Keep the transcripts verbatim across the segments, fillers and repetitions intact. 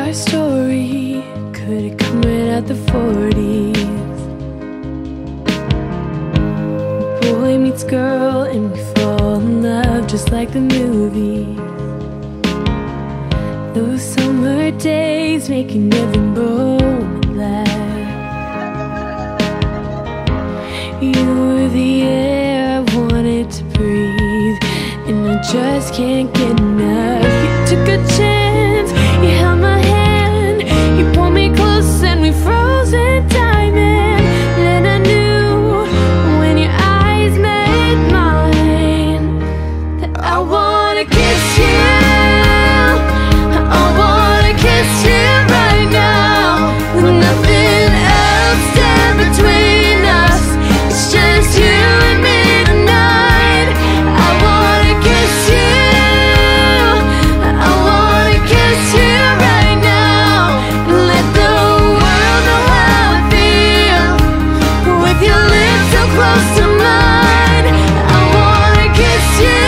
our story could have come right at the forties. Boy meets girl and we fall in love just like the movie. Those summer days making every moment laugh. You were the air I wanted to breathe, and I just can't get enough. You took a chance, you held my hand, you pulled me close and we froze in time. And I knew when your eyes met mine that I wanna kiss you. I wanna kiss you right now, with nothing else stand between us. It's just you and me tonight. I wanna kiss you. I wanna kiss you right now, and let the world know how I feel with your lips so close to mine. I wanna kiss you.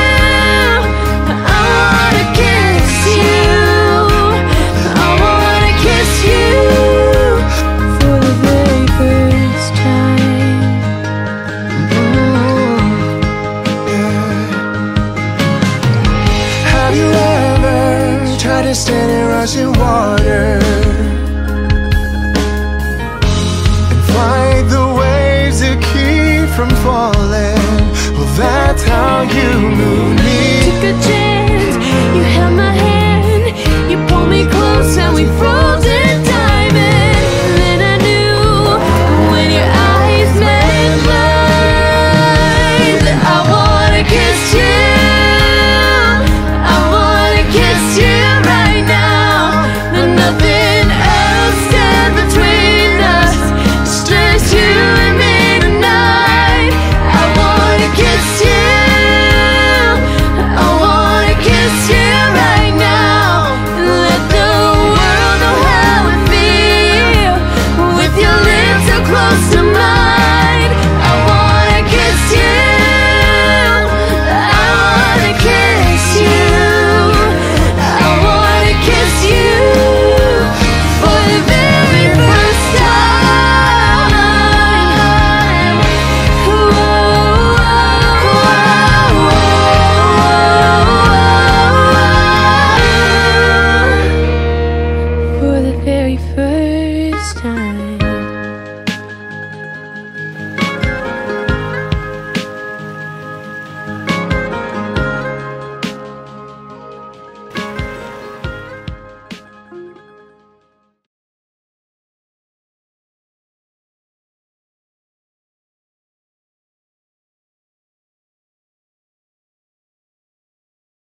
I wanna kiss you. I wanna kiss you for the very first time. Have you ever tried to stand in rushing water and fight the waves that keep from falling? Well, that's how you move.